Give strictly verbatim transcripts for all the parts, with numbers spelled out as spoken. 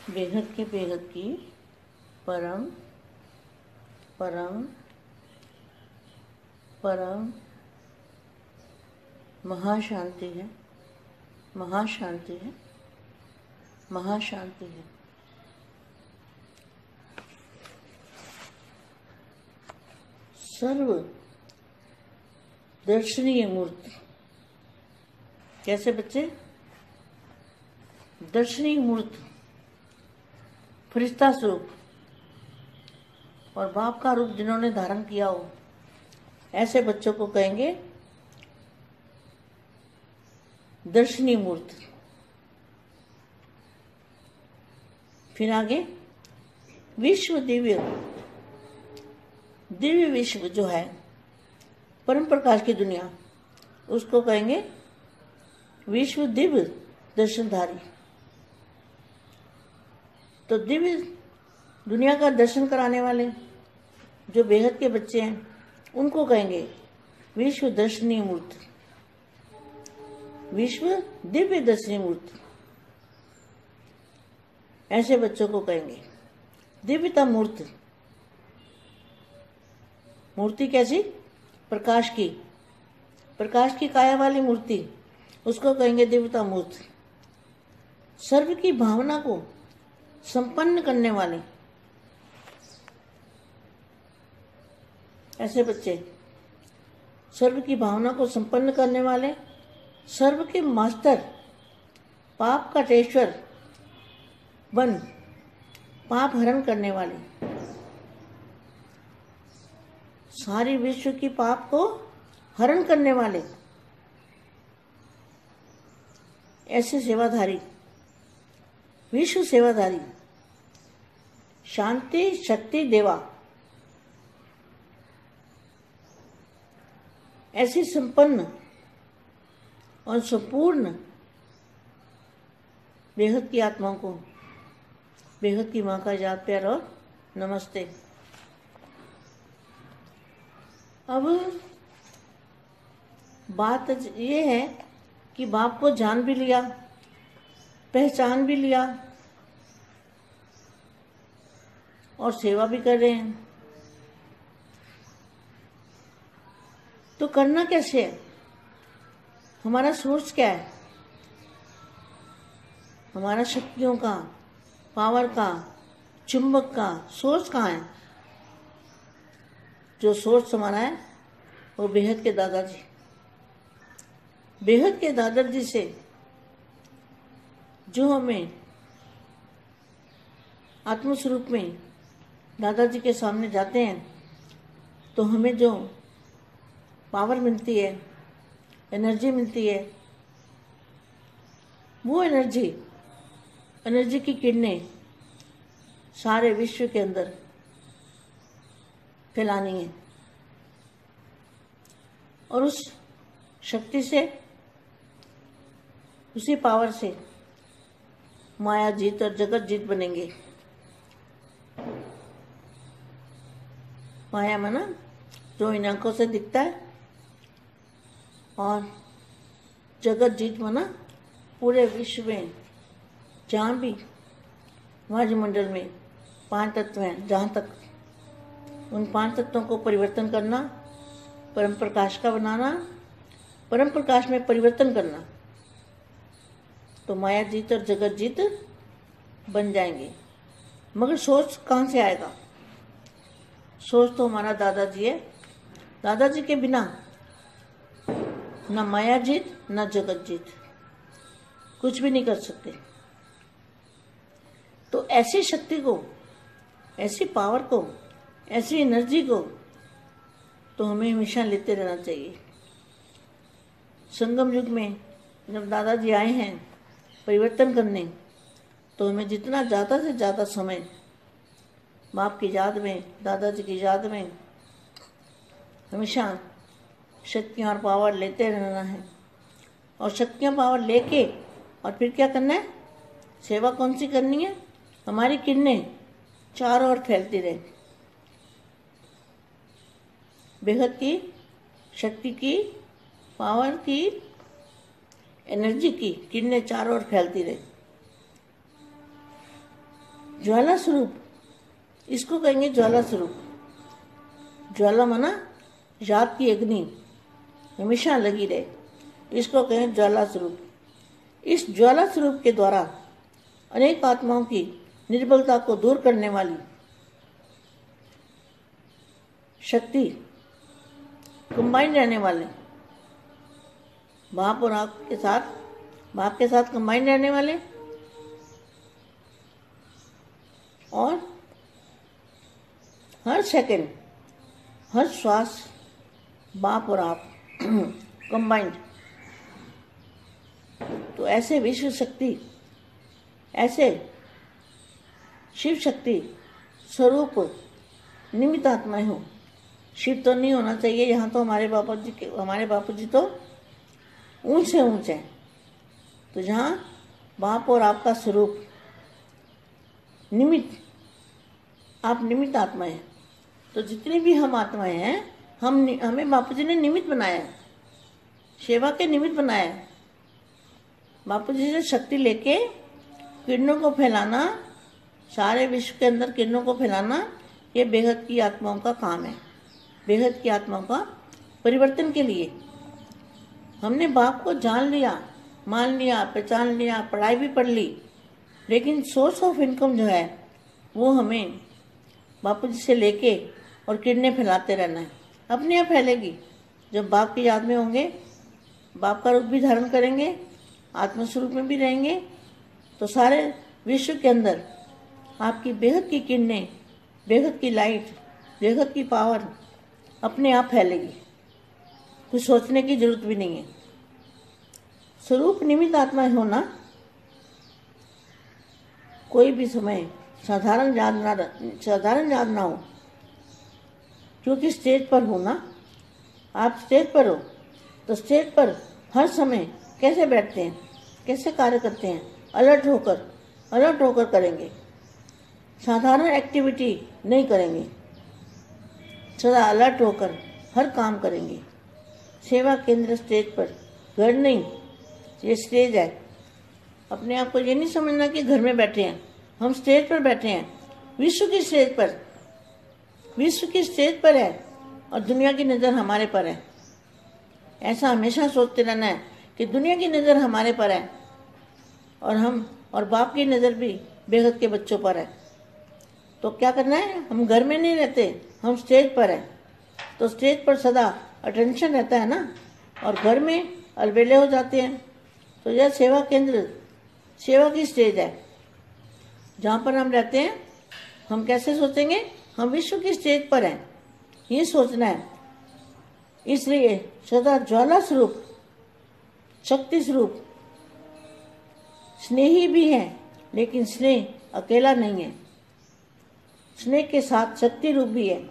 बेहद के बेहद की परम परम परम महाशांति है, महाशांति है, महाशांति है। सर्व दर्शनीय मूर्ति। कैसे बच्चे? दर्शनीय मूर्ति, फरिश्ता स्वरूप और बाप का रूप जिन्होंने धारण किया हो, ऐसे बच्चों को कहेंगे दर्शनीय मूर्ति। फिर आगे विश्व दिव्य, दिव्य विश्व जो है परम प्रकाश की दुनिया, उसको कहेंगे विश्व दिव्य दर्शनधारी। तो दिव्य दुनिया का दर्शन कराने वाले जो बेहद के बच्चे हैं, उनको कहेंगे विश्व दर्शनीय मूर्ति, विश्व दिव्य दर्शनीय मूर्ति। ऐसे बच्चों को कहेंगे दिव्यता मूर्ति। मूर्ति कैसी? प्रकाश की, प्रकाश की काया वाली मूर्ति, उसको कहेंगे दिव्यता मूर्ति। सर्व की भावना को संपन्न करने वाले ऐसे बच्चे, सर्व की भावना को संपन्न करने वाले, सर्व के मास्टर, पाप का टेश्वर बन पाप हरण करने वाले, सारी विश्व की पाप को हरण करने वाले ऐसे सेवाधारी, विश्व सेवाधारी, शांति शक्ति देवा, ऐसी संपन्न और संपूर्ण बेहद की आत्माओं को बेहद की माँ का याद प्यार और नमस्ते। अब बात ये है कि बाप को जान भी लिया, पहचान भी लिया और सेवा भी कर रहे हैं, तो करना कैसे है? हमारा सोर्स क्या है? हमारा शक्तियों का, पावर का, चुंबक का सोर्स कहाँ है? जो सोर्स हमारा है वो बेहद के दादाजी, बेहद के दादाजी से जो हमें आत्मस्वरूप में दादाजी के सामने जाते हैं, तो हमें जो पावर मिलती है, एनर्जी मिलती है, वो एनर्जी एनर्जी की किरणें सारे विश्व के अंदर फैलानी है और उस शक्ति से, उसी पावर से माया जीत और जगत जीत बनेंगे। माया माना जो इन आंखों से दिखता है, और जगत जीत माना पूरे विश्व में जहाँ भी वायुमंडल में पांच तत्व हैं, जहाँ तक उन पांच तत्वों को परिवर्तन करना, परम प्रकाश का बनाना, परम प्रकाश में परिवर्तन करना, तो माया जीत और जगत जीत बन जाएंगे। मगर सोच कहाँ से आएगा? सोच तो हमारा दादाजी है। दादाजी के बिना ना माया जीत ना जगत जीत, कुछ भी नहीं कर सकते। तो ऐसी शक्ति को, ऐसी पावर को, ऐसी एनर्जी को तो हमें हमेशा लेते रहना चाहिए। संगम युग में जब दादाजी आए हैं परिवर्तन करने, तो हमें जितना ज़्यादा से ज़्यादा समय बाप की याद में, दादाजी की याद में हमेशा शक्तियाँ और पावर लेते रहना है। और शक्तियाँ पावर लेके और फिर क्या करना है? सेवा कौन सी करनी है? हमारी किरणें चारों ओर फैलती रहे, बेहद की शक्ति की, पावर की, एनर्जी की किरणें चारों ओर फैलती रहे। ज्वाला स्वरूप, इसको कहेंगे ज्वाला स्वरूप। ज्वाला माना याद की अग्नि हमेशा लगी रहे, इसको कहें ज्वाला स्वरूप। इस ज्वाला स्वरूप के द्वारा अनेक आत्माओं की निर्बलता को दूर करने वाली शक्ति, कंबाइन रहने वाले, बाप और आप के साथ, बाप के साथ कंबाइन रहने वाले और हर सेकंड, हर श्वास बाप और आप कंबाइंड। तो ऐसे विश्व शक्ति, ऐसे शिव शक्ति स्वरूप निमित्त आत्माएं हो। शिव तो नहीं होना चाहिए, यहाँ तो हमारे बापू जी के हमारे बापू जी तो ऊंच से ऊंच है। तो जहाँ बाप और आपका स्वरूप निमित्त, आप निमित्त आत्मा हैं। तो जितनी भी हम आत्माएं हैं, हम हमें बापू जी ने निमित्त बनाया है, सेवा के निमित्त बनाया है। बापू जी से शक्ति लेके किरणों को फैलाना, सारे विश्व के अंदर किरणों को फैलाना, ये बेहद की आत्माओं का काम है। बेहद की आत्माओं का परिवर्तन के लिए हमने बाप को जान लिया, मान लिया, पहचान लिया, पढ़ाई भी पढ़ ली, लेकिन सोर्स ऑफ इनकम जो है वो हमें बापू जी से लेके और किरणें फैलाते रहना है। अपने आप फैलेगी। जब बाप की याद में होंगे, बाप का रूप भी धारण करेंगे, आत्मस्वरूप में भी रहेंगे, तो सारे विश्व के अंदर आपकी बेहद की किरणें, बेहद की लाइट, बेहद की पावर अपने आप फैलेगी। कुछ सोचने की जरूरत भी नहीं है। स्वरूप निमित्त आत्मा होना कोई भी समय साधारण याद ना साधारण याद ना हो, क्योंकि स्टेज पर हो ना, आप स्टेज पर हो तो स्टेज पर हर समय कैसे बैठते हैं, कैसे कार्य करते हैं, अलर्ट होकर अलर्ट होकर करेंगे। साधारण एक्टिविटी नहीं करेंगे, सदा अलर्ट होकर हर काम करेंगे। सेवा केंद्र स्टेज पर, घर नहीं, ये स्टेज है। अपने आप को ये नहीं समझना कि घर में बैठे हैं, हम स्टेज पर बैठे हैं, विश्व की स्टेज पर, विश्व की स्टेज पर है और दुनिया की नज़र हमारे पर है। ऐसा हमेशा सोचते रहना है कि दुनिया की नज़र हमारे पर है और हम और बाप की नज़र भी बेहद के बच्चों पर है। तो क्या करना है, हम घर में नहीं रहते, हम स्टेज पर हैं। तो स्टेज पर सदा अटेंशन रहता है ना, और घर में अलबेले हो जाते हैं। तो यह सेवा केंद्र सेवा की स्टेज है जहाँ पर हम रहते हैं। हम कैसे सोचेंगे, हम विश्व की स्टेज पर हैं, ये सोचना है। इसलिए सदा ज्वाला स्वरूप, शक्ति स्वरूप, स्नेही भी है, लेकिन स्नेह अकेला नहीं है, स्नेह के साथ शक्ति रूप भी है।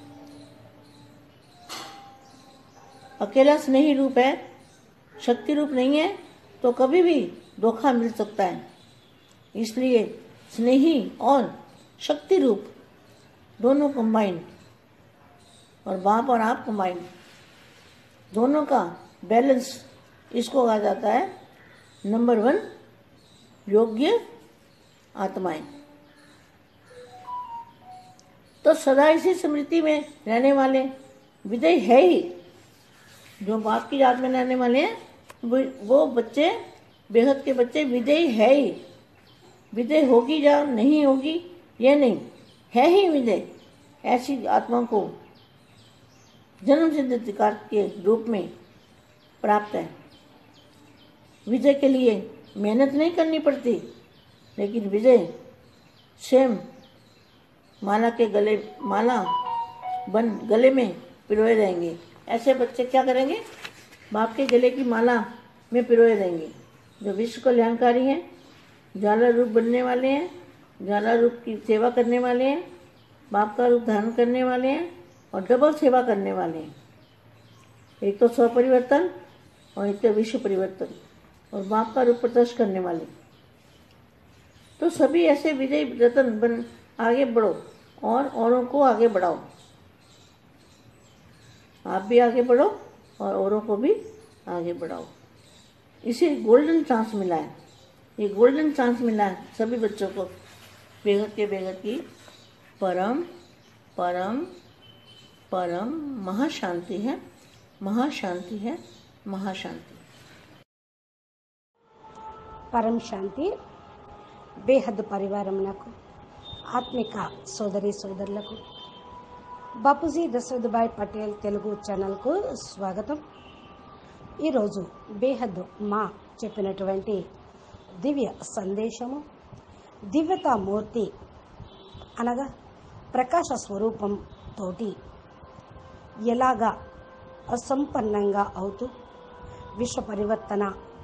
अकेला स्नेही रूप है, शक्ति रूप नहीं है, तो कभी भी धोखा मिल सकता है। इसलिए स्नेही और शक्ति रूप दोनों कंबाइन, और बाप और आप कंबाइन, दोनों का बैलेंस, इसको कहा जाता है नंबर वन योग्य आत्माएं। तो सदा इसी स्मृति में रहने वाले विजय है ही। जो बाप की याद में रहने वाले हैं वो बच्चे, बेहद के बच्चे विजयी है ही। विजय होगी या नहीं होगी ये नहीं, है ही विजय। ऐसी आत्मा को जन्म सिद्ध अधिकार के रूप में प्राप्त है। विजय के लिए मेहनत नहीं करनी पड़ती, लेकिन विजय स्वयं माला के गले माला बन गले में पिरोए रहेंगे। ऐसे बच्चे क्या करेंगे, बाप के गले की माला में पिरोए रहेंगे। जो विश्व कल्याणकारी हैं, ज्वाला रूप बनने वाले हैं, ज्वाला रूप की सेवा करने वाले हैं, बाप का रूप धारण करने वाले हैं और डबल सेवा करने वाले हैं। एक तो स्व परिवर्तन और एक तो विश्व परिवर्तन, और बाप का रूप प्रदर्शन करने वाले। तो सभी ऐसे विजयी रतन बन आगे बढ़ो और औरों को आगे बढ़ाओ। आप भी आगे बढ़ो और औरों को भी आगे बढ़ाओ। इसे गोल्डन चांस मिला है, ये गोल्डन चांस मिला है सभी बच्चों को। बेहद के बेहद की परम परम परम महाशांति है, महाशांति है, महाशांति। పరం శాంతి బేహద్ పరివారమునకు ఆత్మిక సోదరి సోదరులకు బాపూజీ దశరథభాయ్ పటేల్ తెలుగు ఛానల్కు స్వాగతం. ఈరోజు బేహద్ మా చెప్పినటువంటి దివ్య సందేశము దివ్యతామూర్తి అనగా ప్రకాశ స్వరూపం తోటి ఎలాగా అసంపన్నంగా అవుతూ విశ్వ పరివర్తన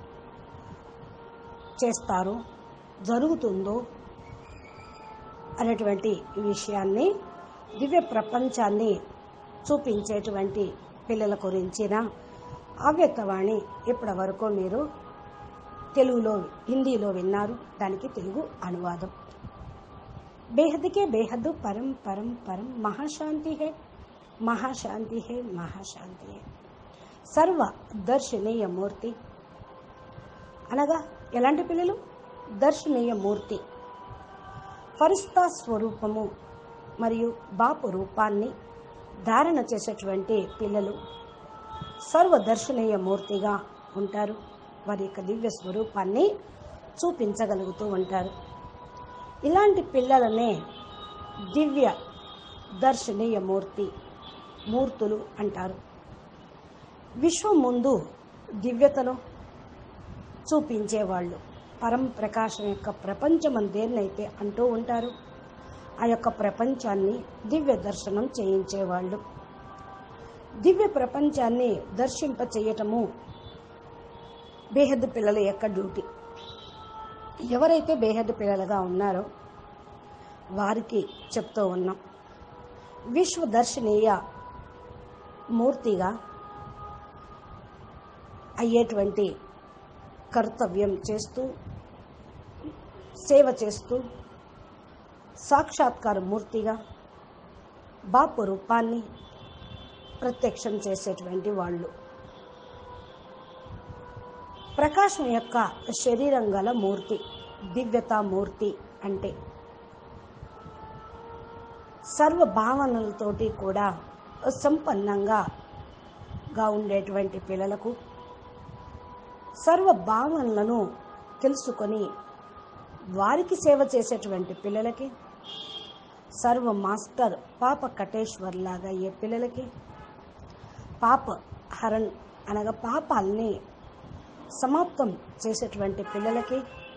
చేస్తారో జరుగుతుందో అనేటువంటి విషయాన్ని దివ్య ప్రపంచాన్ని చూపించేటువంటి పిల్లల గురించిన అవ్యక్తవాణి ఇప్పటి వరకు మీరు తెలుగులో హిందీలో విన్నారు. దానికి తెలుగు అనువాదం. బేహద్కే బేహద్ పరం పరం పరం మహాశాంతి హే మహాశాంతి హే మహాశాంతి హే సర్వ దర్శనీయ మూర్తి అనగా ఎలాంటి పిల్లలు? దర్శనీయ మూర్తి ఫరిస్తా స్వరూపము మరియు బాపు రూపాన్ని ధారణ చేసేటువంటి పిల్లలు సర్వదర్శనీయ మూర్తిగా ఉంటారు. వారి యొక్క దివ్య స్వరూపాన్ని చూపించగలుగుతూ ఉంటారు. ఇలాంటి పిల్లలనే దివ్య దర్శనీయ మూర్తి మూర్తులు అంటారు. విశ్వం ముందు దివ్యతను చూపించేవాళ్ళు, పరం ప్రకాశం యొక్క ప్రపంచం దేన్నైతే అంటూ ఉంటారు ఆ యొక్క ప్రపంచాన్ని దివ్య దర్శనం చేయించేవాళ్ళు. దివ్య ప్రపంచాన్ని దర్శింప చేయటము బేహద్ పిల్లల యొక్క డ్యూటీ. ఎవరైతే బేహద్ పిల్లలుగా ఉన్నారో వారికి చెప్తూ ఉన్నాం, విశ్వదర్శనీయ మూర్తిగా అయ్యేటువంటి కర్తవ్యం చేస్తూ సేవ చేస్తూ సాక్షాత్కార మూర్తిగా బాపు రూపాన్ని ప్రత్యక్షం చేసేటువంటి వాళ్ళు. ప్రకాశం యొక్క శరీరం గల మూర్తి దివ్యతామూర్తి అంటే సర్వ భావనలతోటి కూడా సంపన్నంగా గా ఉండేటువంటి పిల్లలకు, సర్వ భావనలను తెలుసుకొని వారికి సేవ చేసేటువంటి పిల్లలకి, సర్వ మాస్టర్ పాప కటేశ్వర్ లాగా అయ్యే పిల్లలకి, పాప హరణ్ అనగా పాపాలని సమాప్తం చేసేటువంటి పిల్లలకి,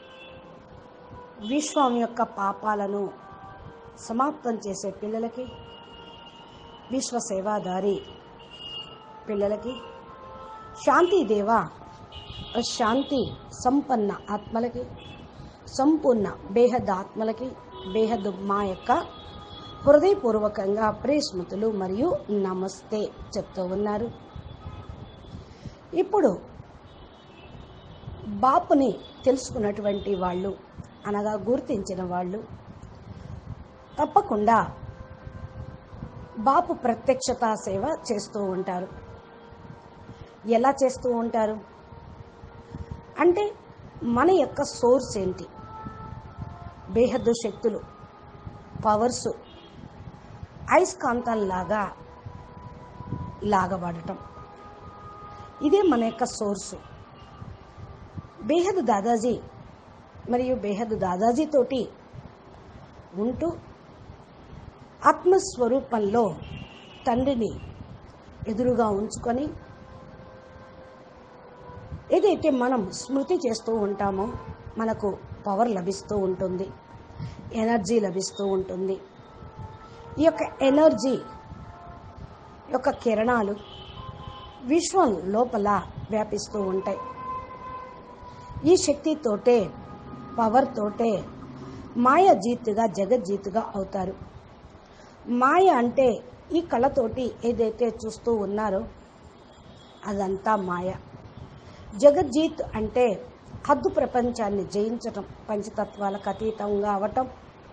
విశ్వం యొక్క పాపాలను సమాప్తం చేసే పిల్లలకి, విశ్వ సేవాదారి పిల్లలకి, శాంతిదేవ శాంతి సంపన్న ఆత్మలకి, సంపూర్ణ బేహద్ ఆత్మలకి బేహద్ మా యొక్క హృదయపూర్వకంగా ప్రేస్మృతులు మరియు నమస్తే చెప్తూ ఉన్నారు. ఇప్పుడు బాపుని తెలుసుకున్నటువంటి వాళ్ళు అనగా గుర్తించిన వాళ్ళు తప్పకుండా బాపు ప్రత్యక్షతా సేవ చేస్తూ ఉంటారు. ఎలా చేస్తూ ఉంటారు అంటే మన యొక్క సోర్స్ ఏంటి? బేహద్దు శక్తులు, పవర్స్ అయస్కాంతాల్లాగా లాగబడటం, ఇదే మన యొక్క సోర్సు. బేహద్ దాదాజీ మరియు బేహద్ దాదాజీ తోటి ఉంటూ ఆత్మస్వరూపంలో తండ్రిని ఎదురుగా ఉంచుకొని ఏదైతే మనం స్మృతి చేస్తూ ఉంటామో మనకు పవర్ లభిస్తూ ఉంటుంది, ఎనర్జీ లభిస్తూ ఉంటుంది. ఈ యొక్క ఎనర్జీ యొక్క కిరణాలు విశ్వం లోపల వ్యాపిస్తూ ఉంటాయి. ఈ శక్తితోటే పవర్ తోటే మాయ జీతుగా జగజ్జీతుగా అవుతారు. మాయ అంటే ఈ కళతోటి ఏదైతే చూస్తూ ఉన్నారో అదంతా మాయ. జగజ్జీత్ అంటే హద్దు ప్రపంచాన్ని జయించటం, పంచతత్వాలకు అతీతంగా అవటం,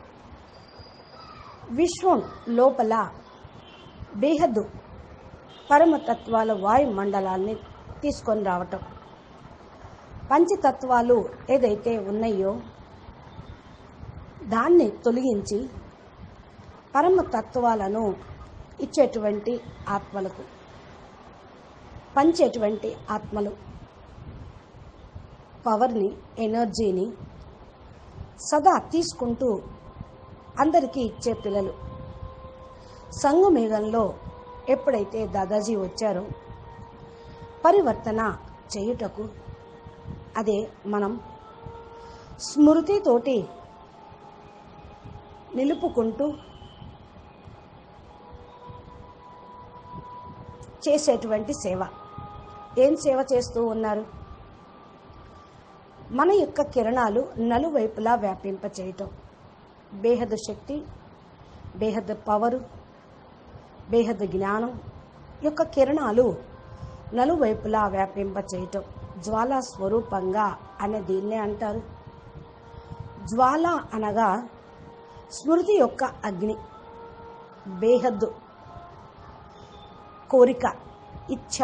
విశ్వం లోపల బేహద్దు పరమతత్వాల వాయుమండలాన్ని తీసుకొని రావటం. పంచతత్వాలు ఏదైతే ఉన్నాయో దాన్ని తొలగించి పరమతత్వాలను ఇచ్చేటువంటి ఆత్మలకు, పంచేటువంటి ఆత్మలు పవర్ని, ఎనర్జీని సదా తీసుకుంటూ అందరికీ ఇచ్చే పిల్లలు. సంగమేఘంలో ఎప్పుడైతే దాదాజీ వచ్చారో పరివర్తన చేయుటకు, అదే మనం స్మృతితోటి నిలుపుకుంటూ చేసేటువంటి సేవ. ఏం సేవ చేస్తూ ఉన్నారు? మన యొక్క కిరణాలు నలువైపులా వ్యాపింపచేయటం. బేహద్ శక్తి, బేహద్ పవరు, బేహద్ జ్ఞానం యొక్క కిరణాలు నలువైపులా వ్యాపింపచేయటం జ్వాలా స్వరూపంగా అనే దీన్నే అంటారు. జ్వాల అనగా స్మృతి యొక్క అగ్ని, బేహద్ కోరిక, ఇచ్ఛ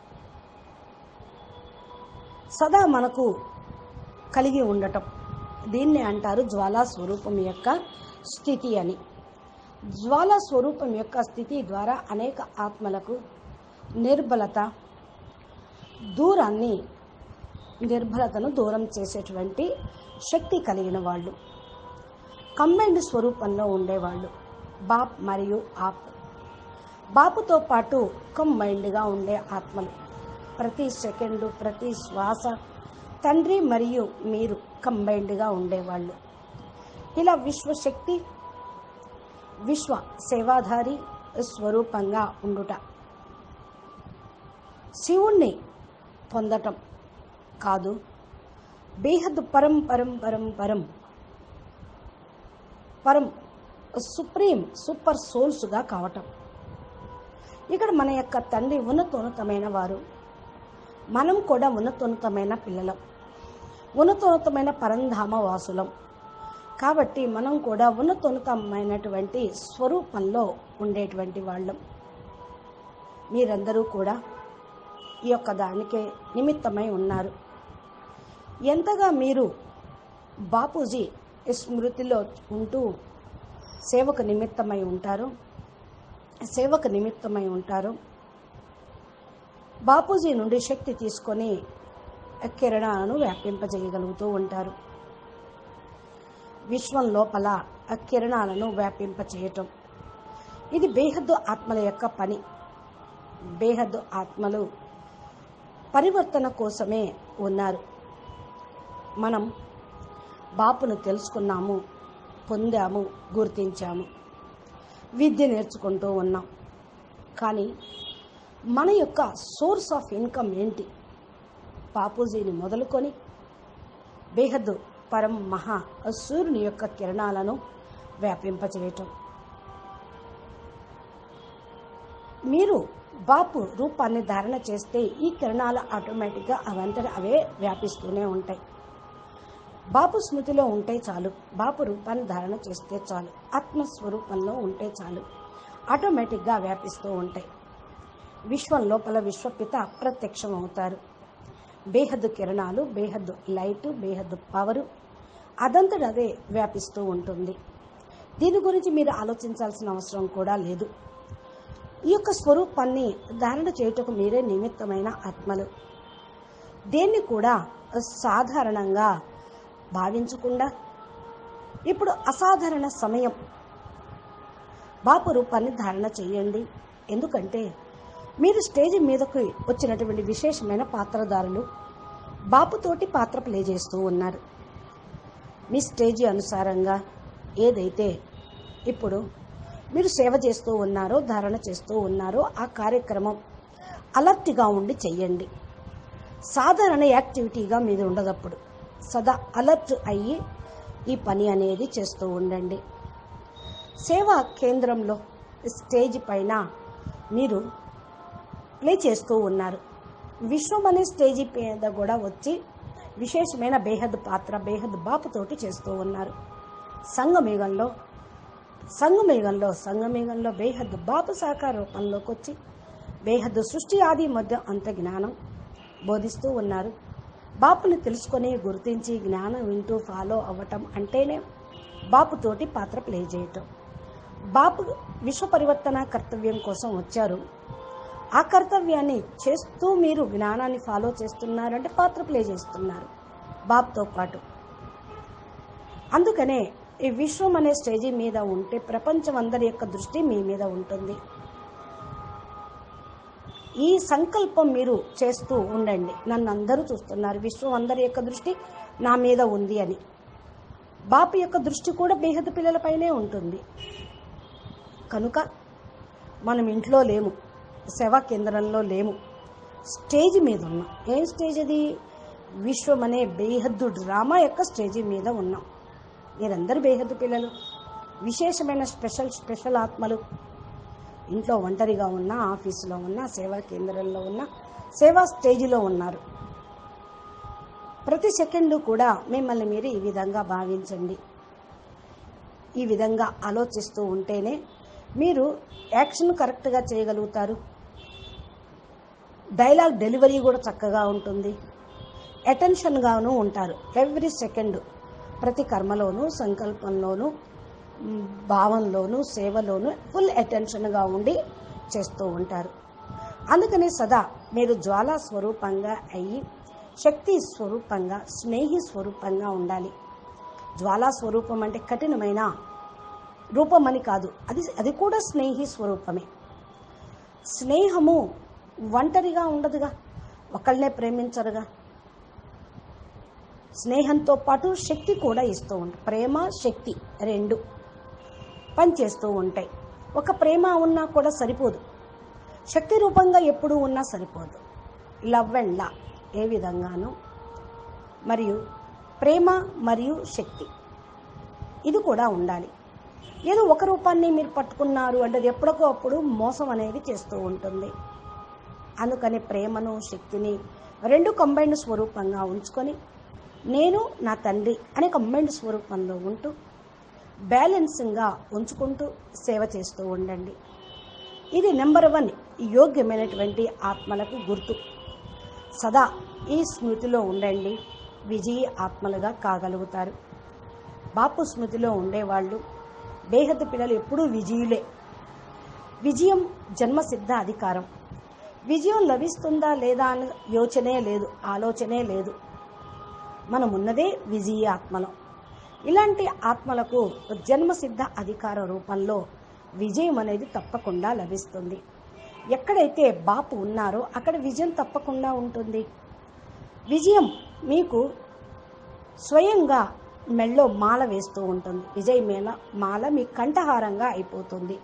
సదా మనకు కలిగి ఉండటం, దీన్ని అంటారు జ్వాలా స్వరూపం యొక్క స్థితి అని. జ్వాలా స్వరూపం యొక్క స్థితి ద్వారా అనేక ఆత్మలకు నిర్బలత, దూరాన్ని నిర్బలతను దూరం చేసేటువంటి శక్తి కలిగిన వాళ్ళు, కంబైన్డ్ స్వరూపంలో ఉండేవాళ్ళు. బాప్ మరియు ఆప్, బాపుతో పాటు కంబైన్డ్గా ఉండే ఆత్మలు. ప్రతి సెకండు, ప్రతి శ్వాస తండ్రి మరియు మీరు కంబైన్డ్గా ఉండేవాళ్ళు. ఇలా విశ్వశక్తి, విశ్వ సేవాధారి స్వరూపంగా ఉండుట, శివుణ్ణి పొందటం కాదు, బేహద్ పరం పరం పరం పరం పరం సుప్రీం సూపర్ సోల్స్గా కావటం. ఇక్కడ మన యొక్క తండ్రి ఉన్నతోన్నతమైన వారు, మనం కూడా ఉన్నతోన్నతమైన పిల్లలం, ఉన్నతోన్నతమైన పరంధామ వాసులం. కాబట్టి మనం కూడా ఉన్నతోన్నతమైనటువంటి స్వరూపంలో ఉండేటువంటి వాళ్ళం. మీరందరూ కూడా ఈ యొక్క దానికే నిమిత్తమై ఉన్నారు. ఎంతగా మీరు బాపూజీ స్మృతిలో ఉంటూ సేవకు నిమిత్తమై ఉంటారు సేవకు నిమిత్తమై ఉంటారు బాపూజీ నుండి శక్తి తీసుకొని కిరణాలను వ్యాపింపజేయగలుగుతూ ఉంటారు. విశ్వం లోపల కిరణాలను వ్యాపింపచేయటం, ఇది బేహద్దు ఆత్మల యొక్క పని. బేహద్దు ఆత్మలు పరివర్తన కోసమే ఉన్నారు. మనం బాపును తెలుసుకున్నాము, పొందాము, గుర్తించాము, విద్య నేర్చుకుంటూ ఉన్నాం. కానీ మన యొక్క సోర్స్ ఆఫ్ ఇన్కమ్ ఏంటి? బాపూజీని మొదలుకొని బేహద్దు పరం మహా సూర్యుని యొక్క కిరణాలను వ్యాపింపచేయటం. మీరు బాపు రూపాన్ని ధారణ చేస్తే ఈ కిరణాలు ఆటోమేటిక్గా అవంతట అవే వ్యాపిస్తూనే ఉంటాయి. బాపు స్మృతిలో ఉంటే చాలు, బాపు రూపాన్ని ధారణ చేస్తే చాలు, ఆత్మస్వరూపంలో ఉంటే చాలు, ఆటోమేటిక్గా వ్యాపిస్తూ ఉంటాయి. విశ్వం లోపల విశ్వపిత అప్రత్యక్షం అవుతారు. బేహద్దు కిరణాలు, బేహద్దు లైటు, బేహద్దు పవరు అదంతట అదే వ్యాపిస్తూ ఉంటుంది. దీని గురించి మీరు ఆలోచించాల్సిన అవసరం కూడా లేదు. ఈ యొక్క స్వరూపాన్ని ధారణ చేయుటకు మీరే నిమిత్తమైన ఆత్మలు. దేన్ని కూడా సాధారణంగా భావించకుండా ఇప్పుడు అసాధారణ సమయం, బాపు రూపాన్ని ధారణ చేయండి. ఎందుకంటే మీరు స్టేజ్ మీదకు వచ్చినటువంటి విశేషమైన పాత్రధారులు బాపుతోటి పాత్ర ప్లే చేస్తూ ఉన్నారు. మీ స్టేజీ అనుసారంగా ఏదైతే ఇప్పుడు మీరు సేవ చేస్తూ ఉన్నారో, ధారణ చేస్తూ ఉన్నారో ఆ కార్యక్రమం అలర్ట్గా ఉండి చెయ్యండి. సాధారణ యాక్టివిటీగా మీరు ఉండదప్పుడు సదా అలర్ట్ అయ్యి ఈ పని అనేది చేస్తూ ఉండండి. సేవా కేంద్రంలో స్టేజ్ పైన మీరు ప్లే చేస్తూ ఉన్నారు. విశ్వం అనే స్టేజీ మీద కూడా వచ్చి విశేషమైన బేహద్ పాత్ర బేహద్ బాపుతోటి చేస్తూ ఉన్నారు. సంగమేఘంలో సంగమేఘంలో సంగమేఘంలో బేహద్ బాపు సాకార రూపంలోకి వచ్చి బేహద్ సృష్టి ఆది మధ్య అంత జ్ఞానం బోధిస్తూ ఉన్నారు. బాపుని తెలుసుకొని గుర్తించి జ్ఞానం వింటూ ఫాలో అవ్వటం అంటేనే బాపుతోటి పాత్ర ప్లే చేయటం. బాపు విశ్వ పరివర్తన కర్తవ్యం కోసం వచ్చారు. ఆ కర్తవ్యాన్ని చేస్తూ మీరు జ్ఞానాన్ని ఫాలో చేస్తున్నారంటే పాత్ర ప్లే చేస్తున్నారు బాపుతో పాటు. అందుకనే ఈ విశ్వం అనే స్టేజీ మీద ఉంటే ప్రపంచం అందరి యొక్క దృష్టి మీ మీద ఉంటుంది. ఈ సంకల్పం మీరు చేస్తూ ఉండండి. నన్ను అందరూ చూస్తున్నారు, విశ్వం అందరి యొక్క దృష్టి నా మీద ఉంది అని. బాపు యొక్క దృష్టి కూడా బేహద్దు పిల్లలపైనే ఉంటుంది. కనుక మనం ఇంట్లో లేము, సేవా కేంద్రంలో లేము, స్టేజ్ మీద ఉన్నాం. ఏం స్టేజ్ అది? విశ్వం అనే బేహద్దు డ్రామా యొక్క స్టేజీ మీద ఉన్నాం. మీరందరూ బేహద్దు పిల్లలు, విశేషమైన స్పెషల్ స్పెషల్ ఆత్మలు. ఇంట్లో ఒంటరిగా ఉన్నా, ఆఫీసులో ఉన్నా, సేవా కేంద్రంలో ఉన్నా, సేవా స్టేజిలో ఉన్నారు. ప్రతి సెకండు కూడా మిమ్మల్ని మీరు ఈ విధంగా భావించండి. ఈ విధంగా ఆలోచిస్తూ ఉంటేనే మీరు యాక్షన్ కరెక్ట్గా చేయగలుగుతారు. డైలాగ్ డెలివరీ కూడా చక్కగా ఉంటుంది. అటెన్షన్గాను ఉంటారు. ఎవ్రీ సెకండ్ ప్రతి కర్మలోనూ, సంకల్పంలోనూ, భావంలోనూ, సేవలోనూ ఫుల్ అటెన్షన్గా ఉండి చేస్తూ ఉంటారు. అందుకని సదా మీరు జ్వాలా స్వరూపంగా అయ్యి శక్తి స్వరూపంగా, స్నేహి స్వరూపంగా ఉండాలి. జ్వాలా స్వరూపం అంటే కఠినమైన రూపం అని కాదు, అది అది కూడా స్నేహి స్వరూపమే. స్నేహము ఒంటరిగా ఉండదుగా, ఒకళ్ళనే ప్రేమించరుగా. స్నేహంతో పాటు శక్తి కూడా ఇస్తూ ఉంటాయి. ప్రేమ శక్తి రెండు పనిచేస్తూ ఉంటాయి. ఒక ప్రేమ ఉన్నా కూడా సరిపోదు, శక్తి రూపంగా ఎప్పుడూ ఉన్నా సరిపోదు. లవ్ అండ్ లా ఏ విధంగానూ, మరియు ప్రేమ మరియు శక్తి ఇది కూడా ఉండాలి. ఏదో ఒక రూపాన్ని మీరు పట్టుకున్నారు అంటే అది ఎప్పటికో అప్పుడు మోసం అనేది చేస్తూ ఉంటుంది. అందుకని ప్రేమను శక్తిని రెండు కంబైన్డ్ స్వరూపంగా ఉంచుకొని నేను నా తండ్రి అనే కంబైన్డ్ స్వరూపంలో ఉంటూ బ్యాలెన్సింగ్గా ఉంచుకుంటూ సేవ చేస్తూ ఉండండి. ఇది నెంబర్ వన్ యోగ్యమైనటువంటి ఆత్మలకు గుర్తు. సదా ఈ స్మృతిలో ఉండండి, విజయీ ఆత్మలుగా కాగలుగుతారు. బాపు స్మృతిలో ఉండేవాళ్ళు బేహద్దు పిల్లలు ఎప్పుడూ విజయులే. విజయం జన్మసిద్ధ అధికారం. విజయం లభిస్తుందా లేదా అని యోచనే లేదు, ఆలోచనే లేదు. మనం ఉన్నదే విజయీ ఆత్మలం. ఇలాంటి ఆత్మలకు జన్మసిద్ధ అధికార రూపంలో విజయం అనేది తప్పకుండా లభిస్తుంది. ఎక్కడైతే బాపు ఉన్నారో అక్కడ విజయం తప్పకుండా ఉంటుంది. విజయం మీకు స్వయంగా మెళ్ళో మాల వేస్తూ ఉంటుంది. విజయ మేళ మాల మీ కంఠహారంగా అయిపోతుంది.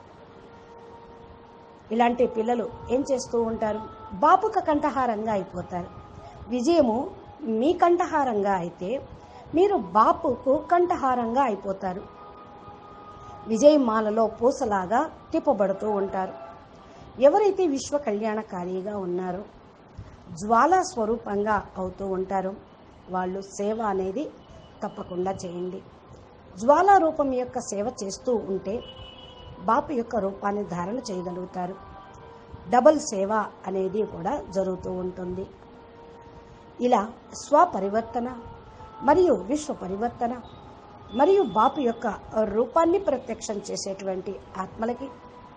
ఇలాంటి పిల్లలు ఏం చేస్తూ ఉంటారు? బాపుక కంఠహారంగా అయిపోతారు. విజయము మీ కంఠహారంగా అయితే మీరు బాపుకు కంఠహారంగా అయిపోతారు. విజయమాలలో పూసలాగా తిప్పబడుతూ ఉంటారు. ఎవరైతే విశ్వ కళ్యాణకారిగా ఉన్నారో, జ్వాలా స్వరూపంగా అవుతూ ఉంటారో వాళ్ళు సేవ అనేది తప్పకుండా చేయండి. జ్వాలా రూపం యొక్క సేవ చేస్తూ ఉంటే బాపు యొక్క రూపాన్ని ధారణ చేయగలుగుతారు. డబల్ సేవ అనేది కూడా జరుగుతూ ఉంటుంది. ఇలా స్వపరివర్తన మరియు విశ్వ పరివర్తన మరియు బాపు యొక్క రూపాన్ని ప్రత్యక్షం చేసేటువంటి ఆత్మలకి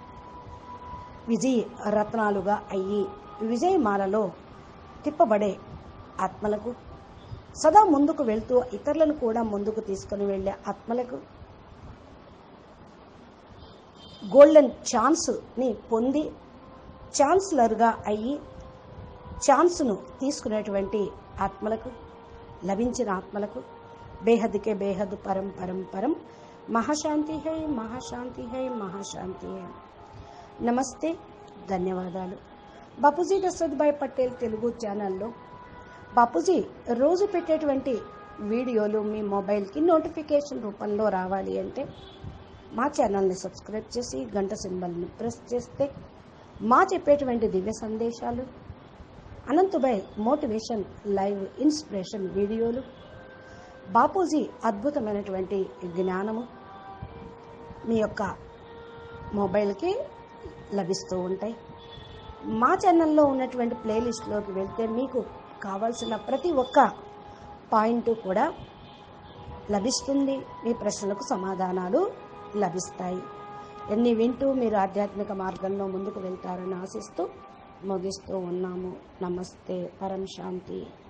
విజయ రత్నాలుగా అయ్యి విజయమాలలో తిప్పబడే ఆత్మలకు, సదా ముందుకు వెళ్తూ ఇతరులను కూడా ముందుకు తీసుకుని వెళ్ళే ఆత్మలకు గోల్డెన్ ఛాన్స్ని పొంది ఛాన్సలర్గా అయ్యి ఛాన్స్ను తీసుకునేటువంటి ఆత్మలకు, లభించిన ఆత్మలకు బేహద్కే బేహద్ పరం పరం పరం మహాశాంతి హై మహాశాంతి హై మహాశాంతి హై. నమస్తే, ధన్యవాదాలు. బాపూజీ దశరథ్ పటేల్ తెలుగు ఛానల్లో బాపూజీ రోజు పెట్టేటువంటి వీడియోలు మీ మొబైల్కి నోటిఫికేషన్ రూపంలో రావాలి అంటే మా ఛానల్ని సబ్స్క్రైబ్ చేసి గంట సింబల్ని ప్రెస్ చేస్తే మా చెప్పేటువంటి దివ్య సందేశాలు, అనంతభాయ్ మోటివేషన్ లైవ్ ఇన్స్పిరేషన్ వీడియోలు, బాపూజీ అద్భుతమైనటువంటి జ్ఞానము మీ యొక్క మొబైల్కి లభిస్తూ ఉంటాయి. మా ఛానల్లో ఉన్నటువంటి ప్లేలిస్ట్లోకి వెళ్తే మీకు కావాల్సిన ప్రతి ఒక్క పాయింట్ కూడా లభిస్తుంది. మీ ప్రశ్నలకు సమాధానాలు లభిస్తాయి. ఎన్ని వింటూ మీరు ఆధ్యాత్మిక మార్గంలో ముందుకు వెళ్తారని ఆశిస్తూ ముగిస్తూ ఉన్నాము. నమస్తే. పరం శాంతి.